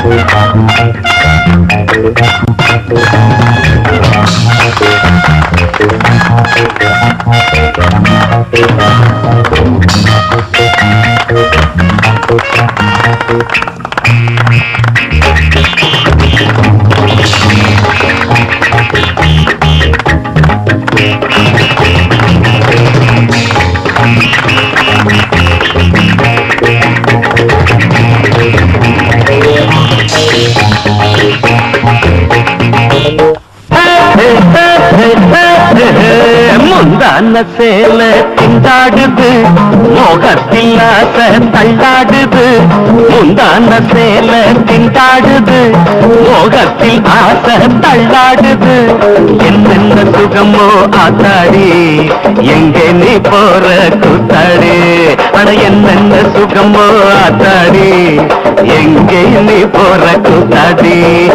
முந்தான சேல திண்டாடுது மோகத்தில் ஆசை தள்ளாடுது முந்தான சேல திண்டாடுது மோகத்தில் ஆசை தள்ளாடுது என்னென்ன சுகமோ ஆத்தாடி எங்கே நீ போற கூத்தாடி அட என்னென்ன சுகமோ ஆத்தாடி எங்கே நீ போற கூத்தாடி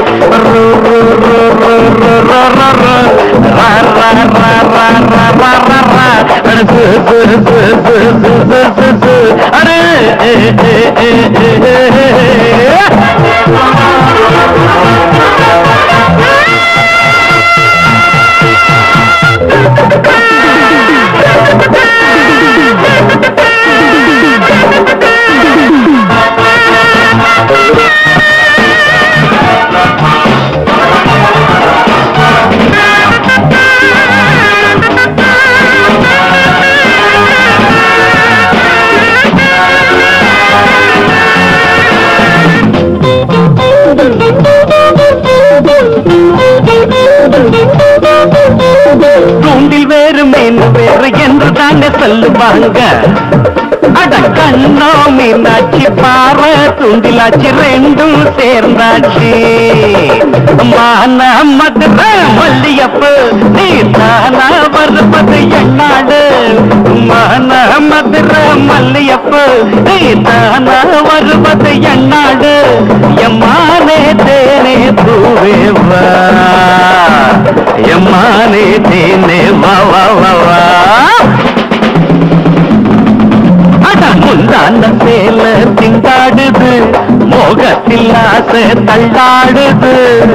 தூண்டில் வேறு மீன் வேறு என்று தாங்க சொல்லுவாங்க அட கண்ணோ மீனாட்சி பாறை தூண்டிலாச்சி ரெண்டும் சேர்ந்தாச்சு மான மதுரை மல்லியப்பு நீ தானா வருவது என்னாடு மான மதுரை மல்லியப்பு நீ தானா வருவது என்னாடு எம்மானே தேனே பூவேவா எம்மானே தேனே வா வா வா வா முந்தான சேல திண்டாடுது மோகத்தில் ஆசை தள்ளாடுது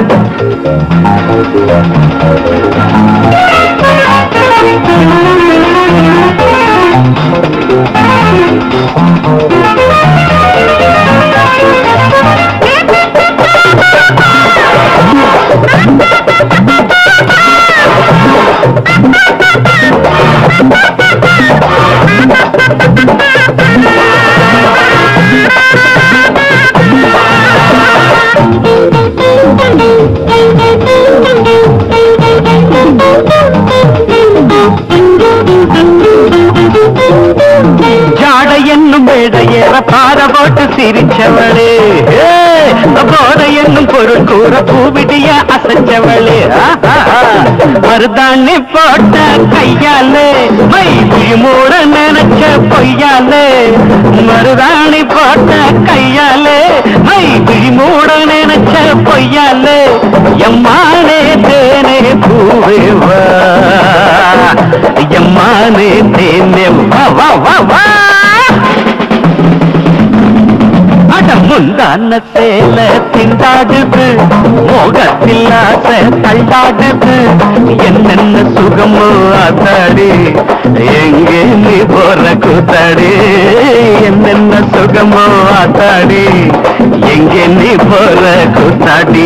ஜாட என்னும் மேடையேற பார போட்டு சிரிச்சவளே போட என்னும் பொருள் கூற பூவிடிய அசைச்சவளே மருதாணி போட்ட கையாலே மை மூட நினைச்ச பொய்யாலே மருதாணி போட்ட கையாலே மை மூட நினைச்ச பொய்யாலே எம்மானே தேனே பூவேவா எம்மானே தேனே வா வா வா வா முந்தான சேல திண்டாடுது மோகத்தில் ஆசை தள்ளாடுது என்னென்ன சுகமோ ஆத்தாடி எங்கே நீ போற கூத்தாடி என்னென்ன சுகமோ ஆத்தாடி எங்கே நீ போற கூத்தாடி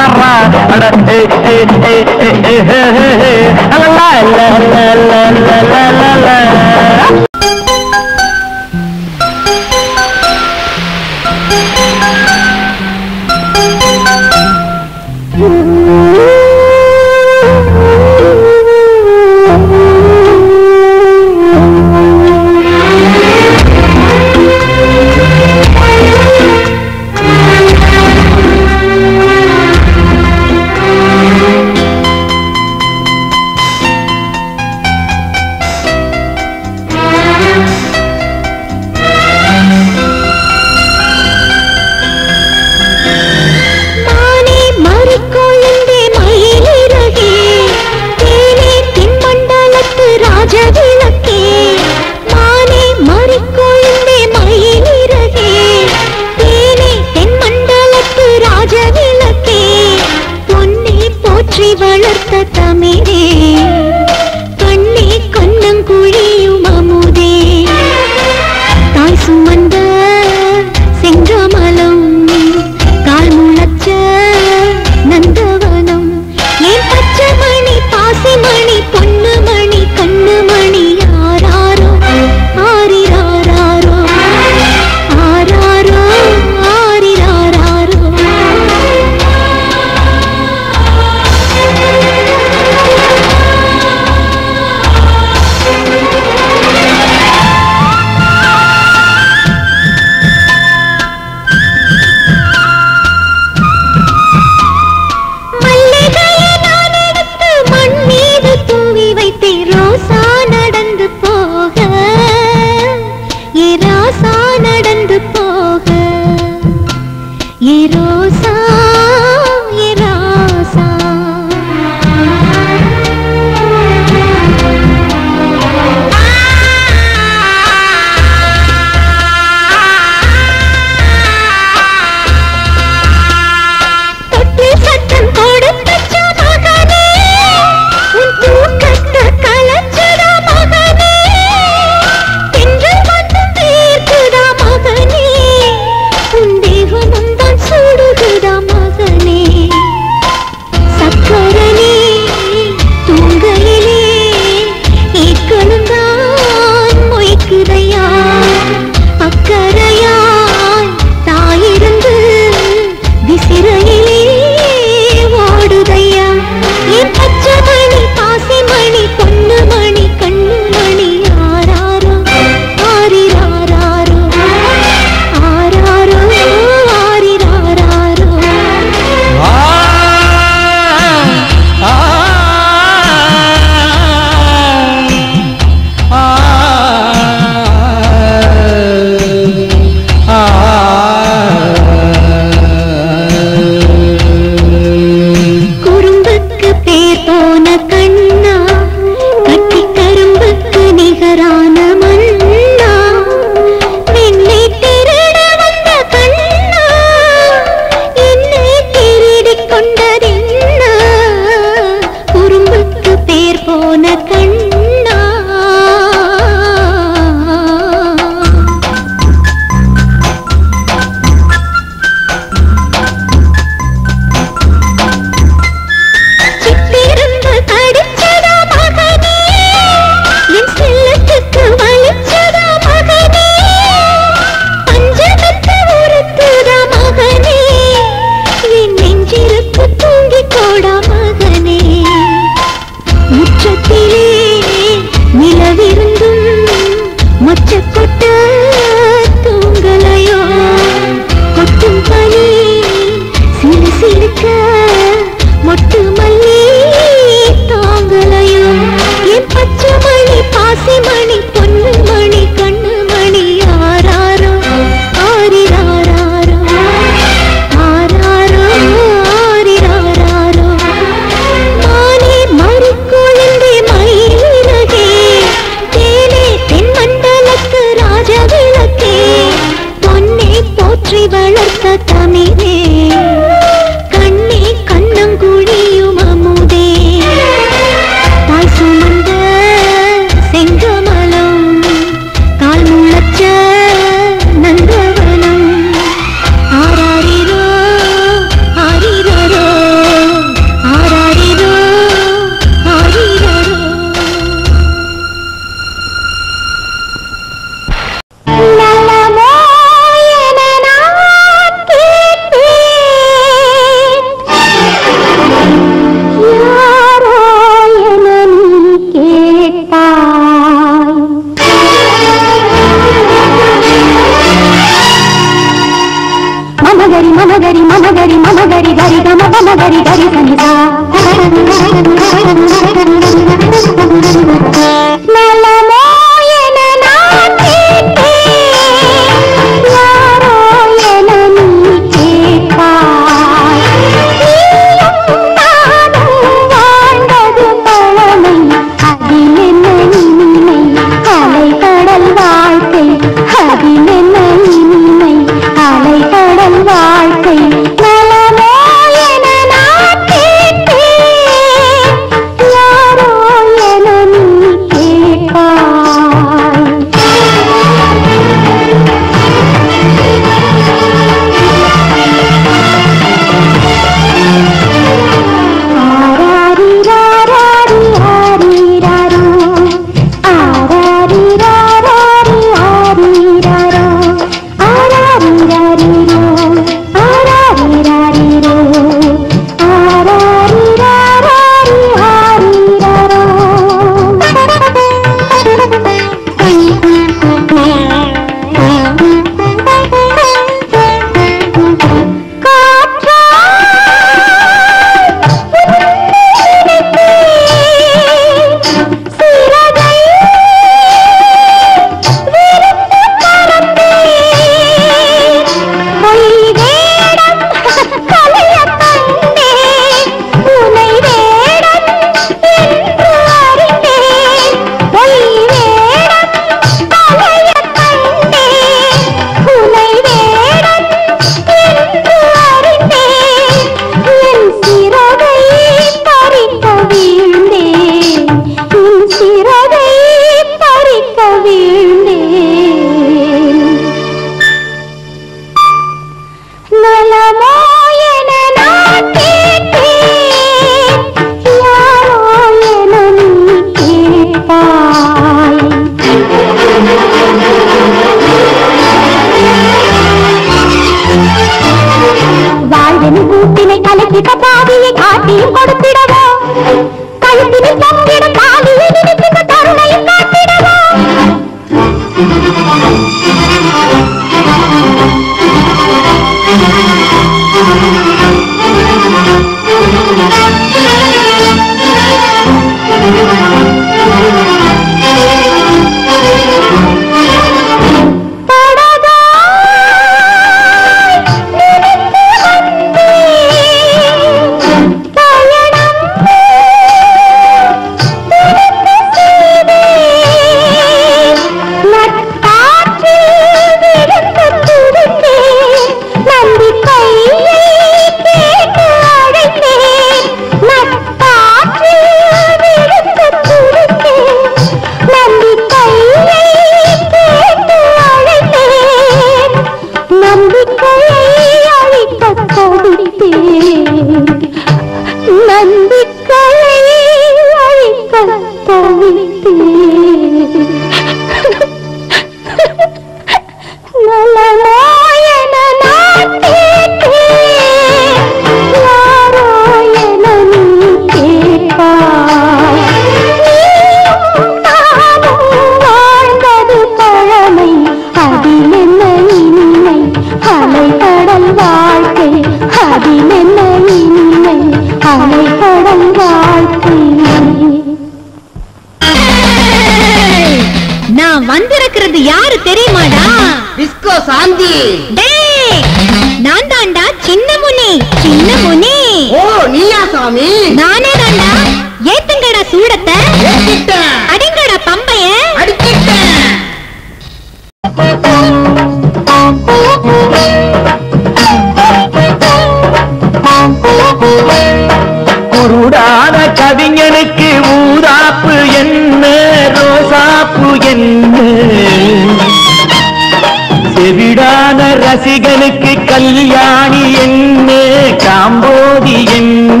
ரசிகனுக்கு கல்யாணி என்ன காம்போதி என்ன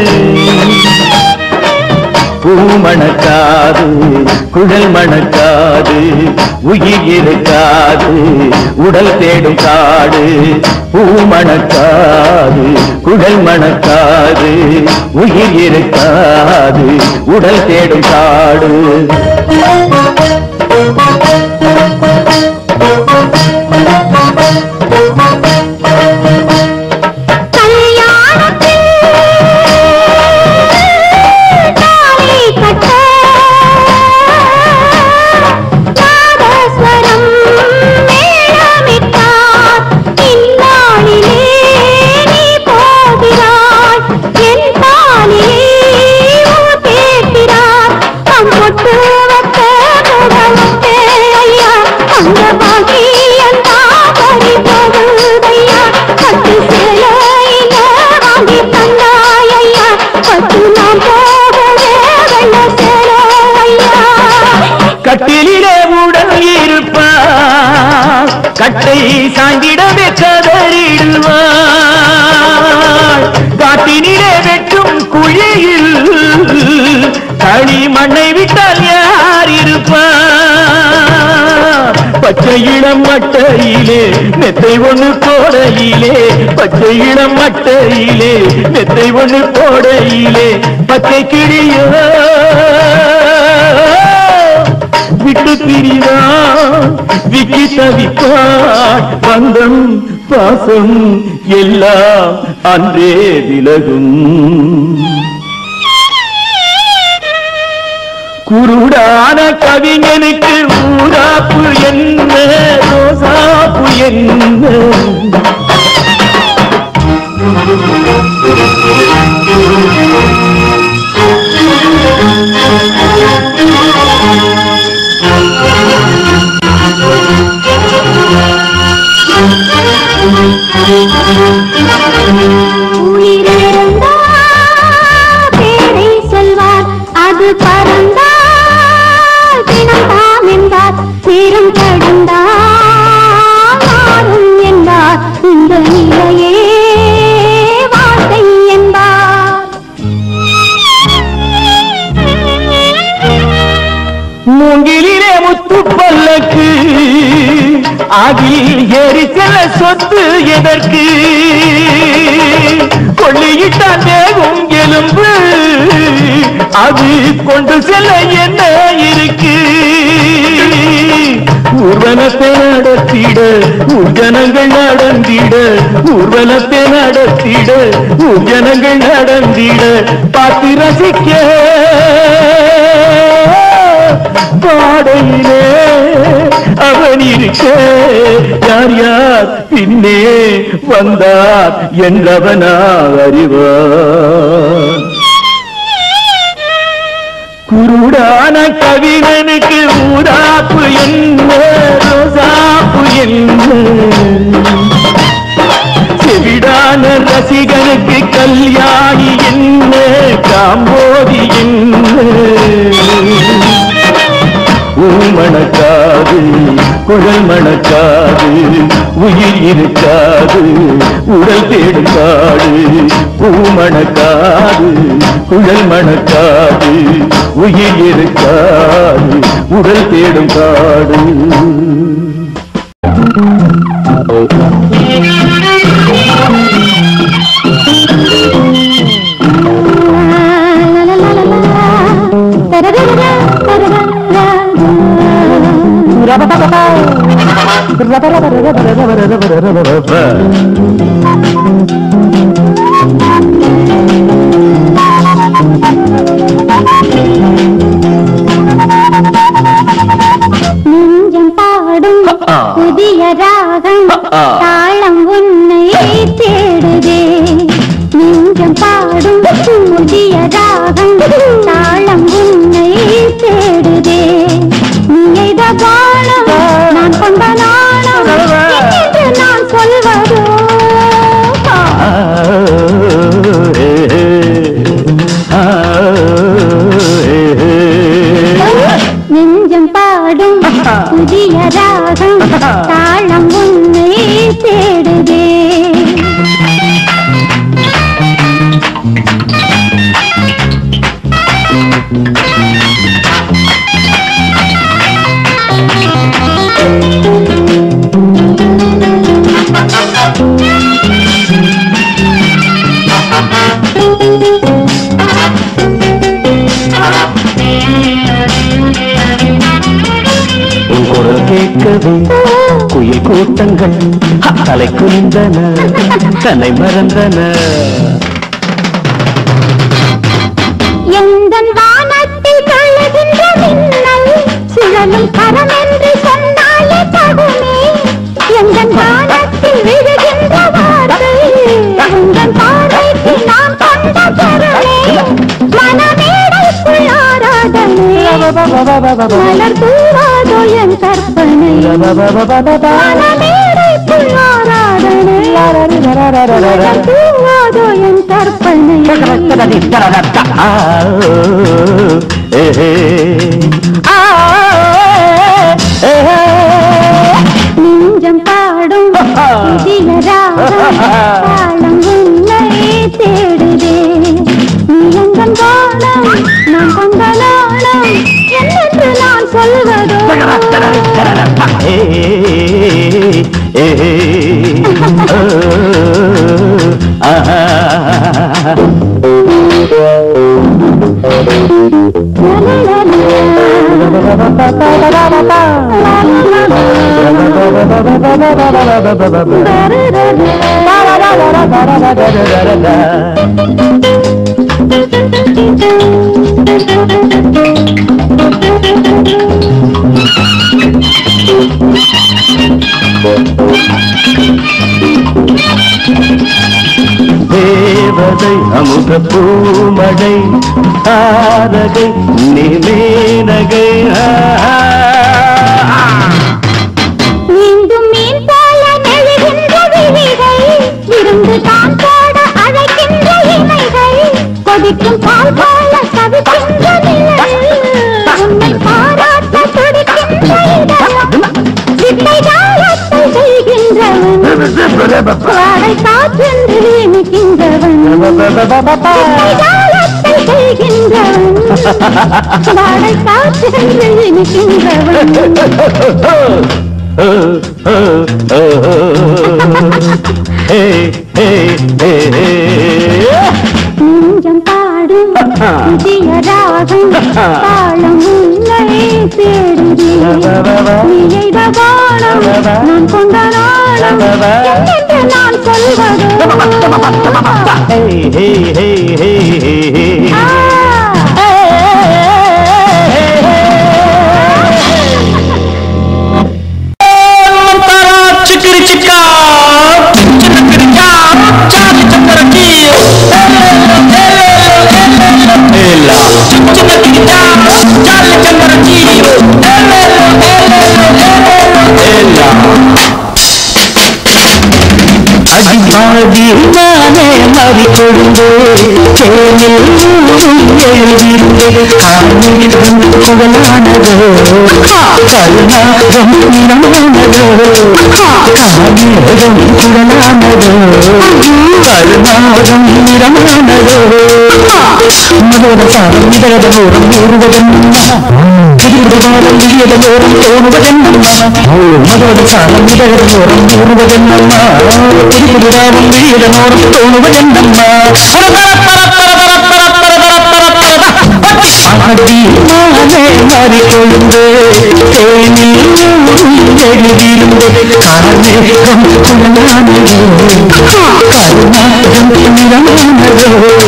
பூ மணக்காது குழல் மணக்காது உயிர் இருக்காது உடல் தேடும் காடு பூ மணக்காது குழல் மணக்காது உயிர் இருக்காது உடல் தேடும் காடு கட்டிலே உடல் இருப்பார் கட்டை சாய்ந்திடவே கதறிடுவார் காட்டினிலே வெட்டும் குழியில் களி மண்ணை விட்டால் யார் இருப்பார் பச்சை இளம் மட்டையிலே மெத்தை ஒண்ணு போடையிலே பச்சை இளம் மட்டையிலே மெத்தை ஒண்ணு போடையிலே பச்சை கிளியோ விட்டு பிரிவான் விக்கி தவிப்பான் பந்தம் பாசம் எல்லாம் அன்றே விலகும் குருடான கவிஞனுக்கு ஊராப்பு என்ன ரோசாப்பு என்ன பேரை சொல்வார் அது பறந்தால் தினம்தான் என்றார் தீரம் கடந்தார் என்பார் இந்த நிலையே வார்த்தை என்பார் மூங்கிலே முத்து பல்லக்கு அதில் ஏறி செல்ல சொத்து எதற்கு கொள்ளியிட்டால் தேகும் எலும்பு அது கொண்டு செல்ல என்ன இருக்கு ஊர்வலத்தை நடத்திட ஊர்ஜனங்கள் நடந்திட ஊர்வலத்தை நடத்திட ஊர்ஜனங்கள் நடந்திட பார்த்து ரசிக்க பாடையிலே அவன் இருக்க யார் யார் பின்னே வந்தார் என்றவனா அறிவார் குருடான கவிஞனுக்கு ஊதாப்பு என்ன ரோசாப்பு என்ன செவிடான ரசிகனுக்கு கல்யாணி என்ன காம்போதி என்ன மணக்காது குழல் மணக்காது உயிர் இருக்காது உடல் தேடும் காடு பூமணக்காது குழல் மணக்காது உயிர் இருக்காது உடல் தேடும் காடு நெஞ்சம் பாடும் புதிய ராகம் தாளம் உன்னை தேடுதே நெஞ்சம் பாடும் புதிய ராகம் தாளம் உன்னை தேடுதே நீத காலம் நான் கொண்ட நாணம் என்று நான் சொல்வதோ நெஞ்சம் பாடும் புதிய ராகம் தாளம் உன்னை தேடுதே கேட்கவே குயில் கூட்டங்கள் தலை குனிந்தன தன்னை மறந்தன எந்தன் வானத்தில் கழுகின்ற மின்னல் சுழலும் கரம் என்று சொன்னாலே தகுமே எந்தன் வானத்தில் விழுகின்ற வார்த்தை உந்தன் பார்வைக்கு நான் கொண்ட பொருளே மனமேடைக்குள் ஆராதனை மலர் தூவாதோ என் கற்பனை மனமேடைக்குள் ஆராதனை மலர் தூவாதோ என் கற்பனை நெஞ்சம் பாடும் புதிய ராகம் தாளம் உன்னை தேடுதே நீ எந்தன் வானம் நான் கொண்ட நாணம் என்னென்று நான் சொல்வதோ தேவதை அமுத பூமடை தாரகை நிமேனகை மீண்டும் மீன் போல நெழுகின்ற விழிகை விருந்து தான் போட அழைக்கின்ற இமைகள் கொதிக்கும் பால் போல தவிக்கின்ற நிலை உன்னை பாராட்ட துடிக்கின்ற இதயம் சித்தை ஜாலத்தை செய்கின்றவன் வாடை காற்றென்று நிற்கின்றவன் சித்தை ஜாலத்தை செய்கின்றவன் வாடை காற்றென்று நிற்கின்றவன் நெஞ்சம் பாடும் புதிய ராகம் தாளம் உன்னை தேடுதே நீ பானம் நான் கொண்ட நாளம் என்று நான் சொல்வதோ அடிமாடி நானே மாறி கொழுந்தே தேனில் எழுதியிருந்தே காணிடம் குவலானதோ கருணாகம் நிறமானதோ காணிடம் குவலானதோ கருணாகம் நிறமானதோ மதோட சாரம் இதழதோரம் ஊறுவதென்ன திருவிழாவில் இயதோரம் தோணுவதென்னம்மா மதோட சாரம் இதழதோரம் ஊறுவதென்னம்மா திருவிழாவில் இயதோரம் தோணுவதென்னம்மா அடி மானே மாறி கொழுந்து தேனில் எழுதியிருந்தது காரணம் குணமானதோ கருணாகம் நிறமானதோ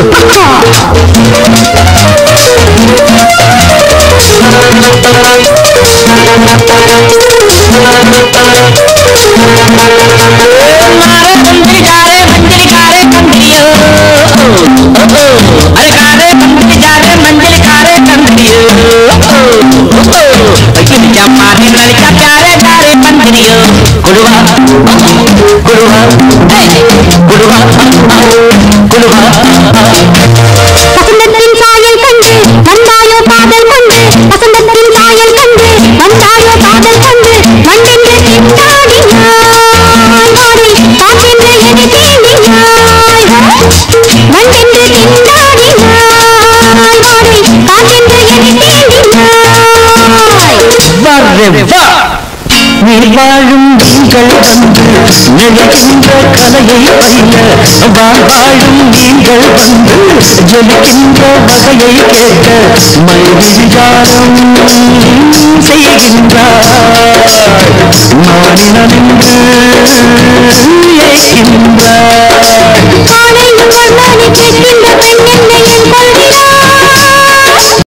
வசந்தத்தின் சாயல் கண்டு வந்தாயோ காதல் கொண்டு வசந்தத்தின் சாயல் கண்டு வந்தாயோ காதல் கொண்டு மண்ணென்று திண்டாடினாய் காற்றென்று எது தேடினாய் மண்ணென்று திண்டாடினாய் காற்றென்று எது தேடினாய் நீ வாழும் நீங்கள் வந்து நினைக்கின்ற கலையை பயில வாழும் நீங்கள் வந்து ஜொலிக்கின்ற வகையை கேட்க மைவிகாரம் செய்கின்றார் மாநிலமென்று ஏற்கின்றார் காலை மணி கேட்கின்ற